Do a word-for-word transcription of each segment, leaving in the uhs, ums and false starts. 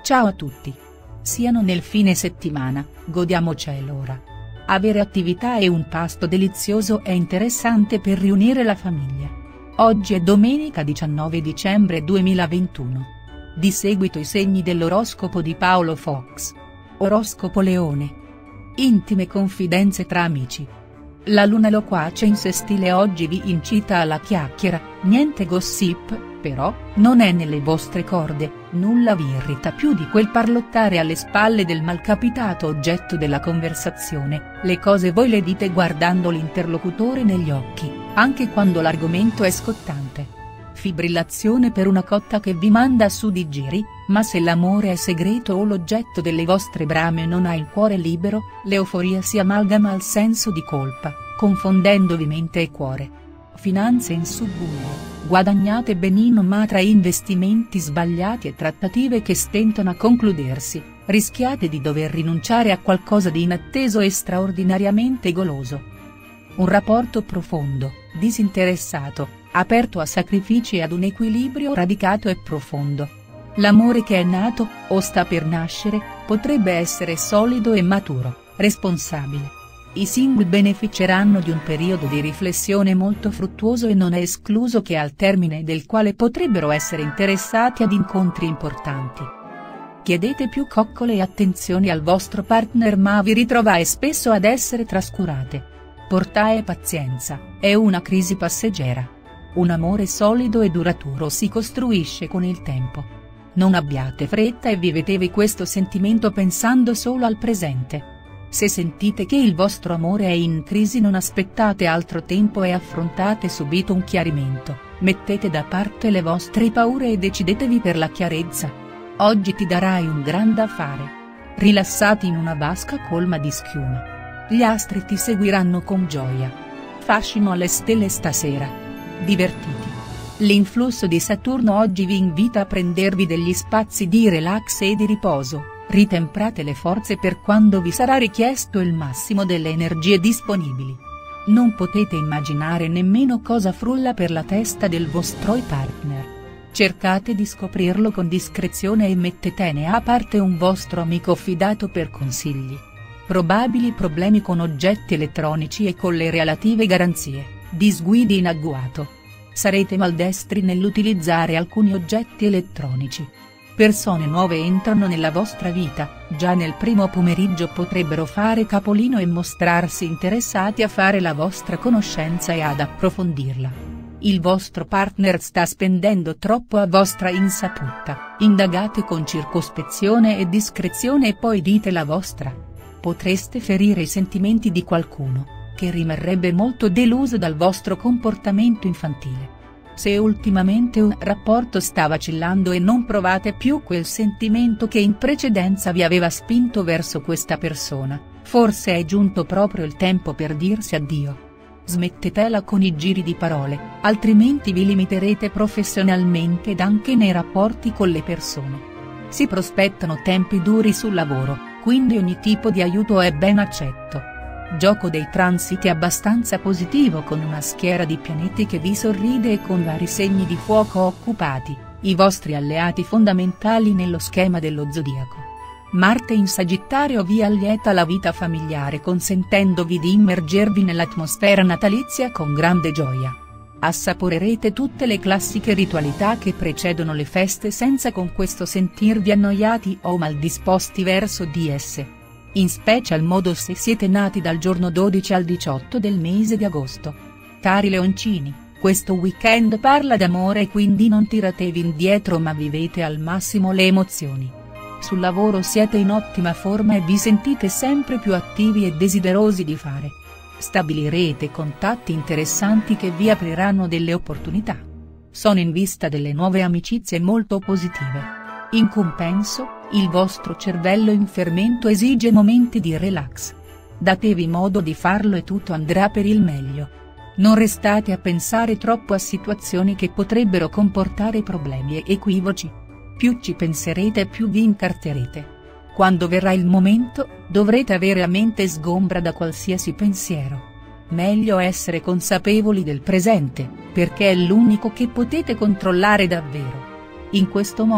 Ciao a tutti. Siano nel fine settimana, godiamocelo ora. Avere attività e un pasto delizioso è interessante per riunire la famiglia. Oggi è domenica diciannove dicembre duemilaventuno. Di seguito i segni dell'oroscopo di Paolo Fox. Oroscopo Leone. Intime confidenze tra amici. La luna loquace in sestile oggi vi incita alla chiacchiera, niente gossip, però, non è nelle vostre corde, nulla vi irrita più di quel parlottare alle spalle del malcapitato oggetto della conversazione, le cose voi le dite guardando l'interlocutore negli occhi, anche quando l'argomento è scottante. Fibrillazione per una cotta che vi manda su di giri, ma se l'amore è segreto o l'oggetto delle vostre brame non ha il cuore libero, l'euforia si amalgama al senso di colpa, confondendovi mente e cuore. Finanze in subbuglio, guadagnate benino ma tra investimenti sbagliati e trattative che stentano a concludersi, rischiate di dover rinunciare a qualcosa di inatteso e straordinariamente goloso. Un rapporto profondo, disinteressato, aperto a sacrifici e ad un equilibrio radicato e profondo. L'amore che è nato, o sta per nascere, potrebbe essere solido e maturo, responsabile. I single beneficeranno di un periodo di riflessione molto fruttuoso e non è escluso che al termine del quale potrebbero essere interessati ad incontri importanti. Chiedete più coccole e attenzioni al vostro partner ma vi ritrovate spesso ad essere trascurate. Portate pazienza, è una crisi passeggera. Un amore solido e duraturo si costruisce con il tempo. Non abbiate fretta e vivetevi questo sentimento pensando solo al presente. Se sentite che il vostro amore è in crisi non aspettate altro tempo e affrontate subito un chiarimento, mettete da parte le vostre paure e decidetevi per la chiarezza. Oggi ti darai un gran da fare. Rilassati in una vasca colma di schiuma. Gli astri ti seguiranno con gioia. Fascino alle stelle stasera. Divertiti. L'influsso di Saturno oggi vi invita a prendervi degli spazi di relax e di riposo. Ritemprate le forze per quando vi sarà richiesto il massimo delle energie disponibili. Non potete immaginare nemmeno cosa frulla per la testa del vostro partner. Cercate di scoprirlo con discrezione e mettetene a parte un vostro amico fidato per consigli. Probabili problemi con oggetti elettronici e con le relative garanzie, disguidi in agguato. Sarete maldestri nell'utilizzare alcuni oggetti elettronici. Persone nuove entrano nella vostra vita, già nel primo pomeriggio potrebbero fare capolino e mostrarsi interessati a fare la vostra conoscenza e ad approfondirla. Il vostro partner sta spendendo troppo a vostra insaputa, indagate con circospezione e discrezione e poi dite la vostra. Potreste ferire i sentimenti di qualcuno, che rimarrebbe molto deluso dal vostro comportamento infantile. Se ultimamente un rapporto sta vacillando e non provate più quel sentimento che in precedenza vi aveva spinto verso questa persona, forse è giunto proprio il tempo per dirsi addio. Smettetela con i giri di parole, altrimenti vi limiterete professionalmente ed anche nei rapporti con le persone. Si prospettano tempi duri sul lavoro, quindi ogni tipo di aiuto è ben accetto. Gioco dei transiti abbastanza positivo con una schiera di pianeti che vi sorride e con vari segni di fuoco occupati, i vostri alleati fondamentali nello schema dello zodiaco. Marte in Sagittario vi allieta la vita familiare consentendovi di immergervi nell'atmosfera natalizia con grande gioia. Assaporerete tutte le classiche ritualità che precedono le feste senza con questo sentirvi annoiati o maldisposti verso di esse. In special modo se siete nati dal giorno dodici al diciotto del mese di agosto. Cari leoncini, questo weekend parla d'amore e quindi non tiratevi indietro ma vivete al massimo le emozioni. Sul lavoro siete in ottima forma e vi sentite sempre più attivi e desiderosi di fare. Stabilirete contatti interessanti che vi apriranno delle opportunità. Sono in vista delle nuove amicizie molto positive. In compenso, il vostro cervello in fermento esige momenti di relax. Datevi modo di farlo e tutto andrà per il meglio. Non restate a pensare troppo a situazioni che potrebbero comportare problemi e equivoci. Più ci penserete più vi incarterete. Quando verrà il momento, dovrete avere a mente sgombra da qualsiasi pensiero. Meglio essere consapevoli del presente, perché è l'unico che potete controllare davvero. In questo modo,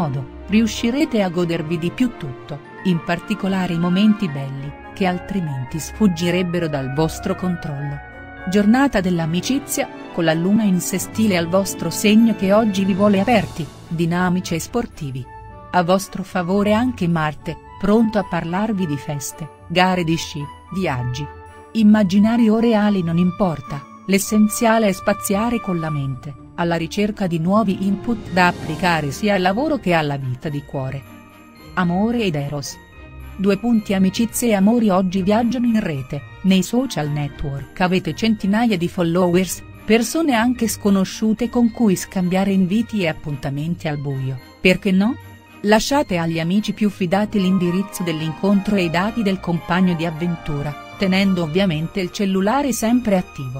riuscirete a godervi di più tutto, in particolare i momenti belli, che altrimenti sfuggirebbero dal vostro controllo. Giornata dell'amicizia, con la luna in sestile al vostro segno che oggi vi vuole aperti, dinamici e sportivi. A vostro favore anche Marte, pronto a parlarvi di feste, gare di sci, viaggi. Immaginari o reali non importa, l'essenziale è spaziare con la mente, alla ricerca di nuovi input da applicare sia al lavoro che alla vita di cuore. Amore ed Eros. Due punti Amicizie e amori oggi viaggiano in rete, nei social network avete centinaia di followers, persone anche sconosciute con cui scambiare inviti e appuntamenti al buio, perché no? Lasciate agli amici più fidati l'indirizzo dell'incontro e i dati del compagno di avventura, tenendo ovviamente il cellulare sempre attivo.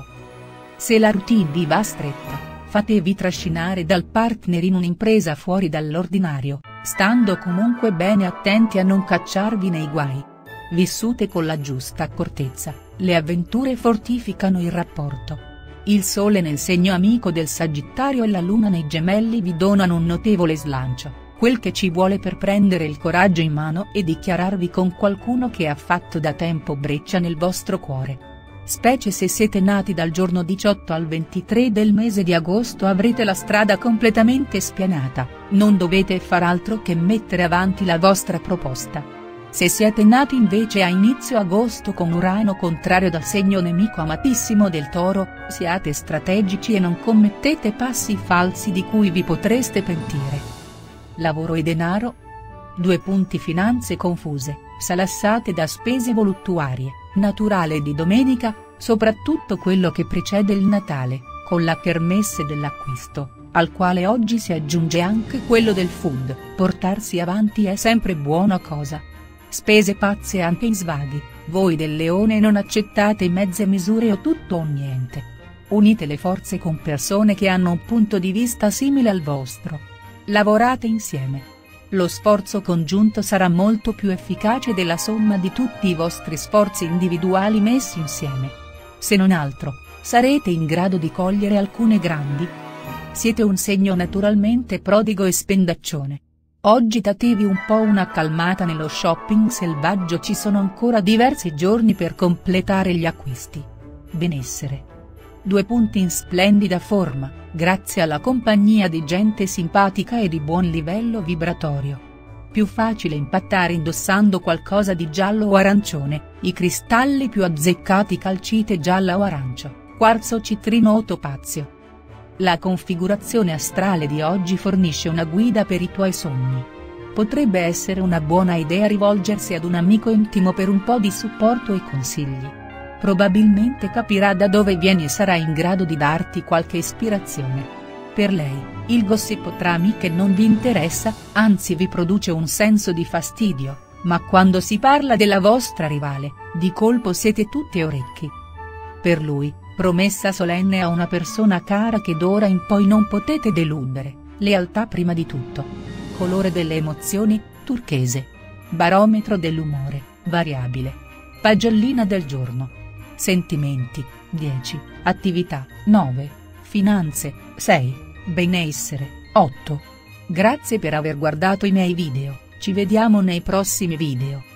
Se la routine vi va stretta, fatevi trascinare dal partner in un'impresa fuori dall'ordinario, stando comunque bene attenti a non cacciarvi nei guai. Vissute con la giusta accortezza, le avventure fortificano il rapporto. Il sole nel segno amico del Sagittario e la luna nei Gemelli vi donano un notevole slancio, quel che ci vuole per prendere il coraggio in mano e dichiararvi con qualcuno che ha fatto da tempo breccia nel vostro cuore. Specie se siete nati dal giorno diciotto al ventitré del mese di agosto avrete la strada completamente spianata, non dovete far altro che mettere avanti la vostra proposta. Se siete nati invece a inizio agosto con Urano contrario dal segno nemico amatissimo del Toro, siate strategici e non commettete passi falsi di cui vi potreste pentire. Lavoro e denaro? Due punti Finanze confuse, salassate da spese voluttuarie, naturale di domenica, soprattutto quello che precede il Natale, con la kermesse dell'acquisto, al quale oggi si aggiunge anche quello del food, portarsi avanti è sempre buona cosa. Spese pazze anche in svaghi, voi del Leone non accettate mezze misure o tutto o niente. Unite le forze con persone che hanno un punto di vista simile al vostro. Lavorate insieme. Lo sforzo congiunto sarà molto più efficace della somma di tutti i vostri sforzi individuali messi insieme. Se non altro, sarete in grado di cogliere alcune grandi. Siete un segno naturalmente prodigo e spendaccione. Oggi datevi un po' una calmata nello shopping selvaggio, ci sono ancora diversi giorni per completare gli acquisti. Benessere. Due punti in splendida forma, grazie alla compagnia di gente simpatica e di buon livello vibratorio. Più facile impattare indossando qualcosa di giallo o arancione, i cristalli più azzeccati calcite gialla o arancio, quarzo citrino o topazio. La configurazione astrale di oggi fornisce una guida per i tuoi sogni. Potrebbe essere una buona idea rivolgersi ad un amico intimo per un po' di supporto e consigli. Probabilmente capirà da dove vieni e sarà in grado di darti qualche ispirazione. Per lei, il gossip tra amiche non vi interessa, anzi vi produce un senso di fastidio, ma quando si parla della vostra rivale, di colpo siete tutte orecchi. Per lui, promessa solenne a una persona cara che d'ora in poi non potete deludere, lealtà prima di tutto. Colore delle emozioni, turchese. Barometro dell'umore, variabile. Pagellina del giorno. Sentimenti, dieci, attività, nove, finanze, sei, benessere, otto. Grazie per aver guardato i miei video, ci vediamo nei prossimi video.